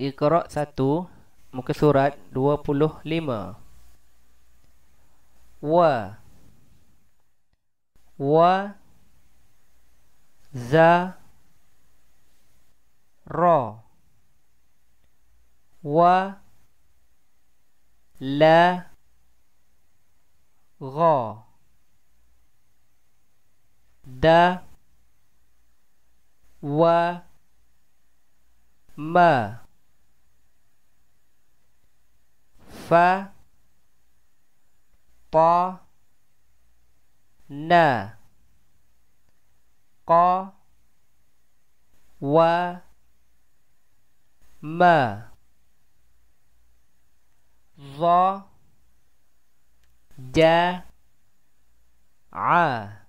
Iqra 1 muka surat 25. Wa za ra wa la gha da wa ma fa ta na qa wa ma za ja a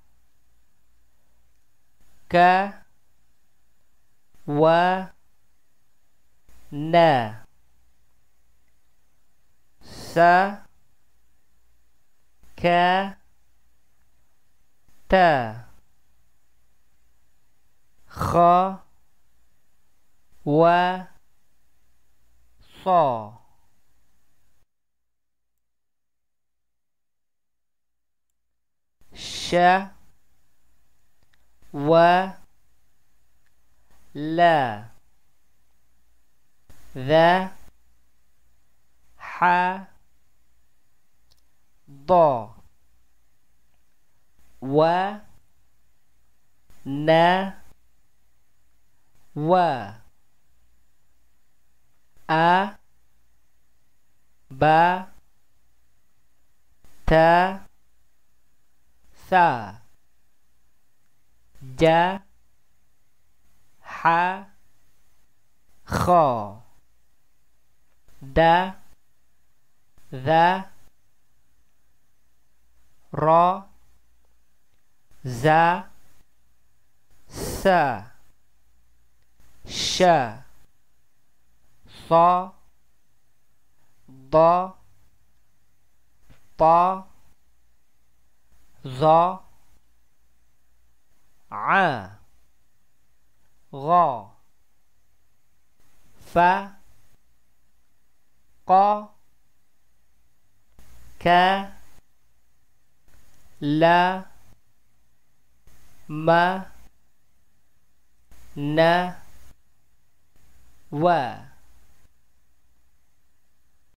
ka wa na sa ka ta kha wa sa sha wa la ذا ح ض و ن و أ ب ت ث ج ح خ د ذا را ز س ش ص ض ط ظ ع غ ف ق ك ل م ن و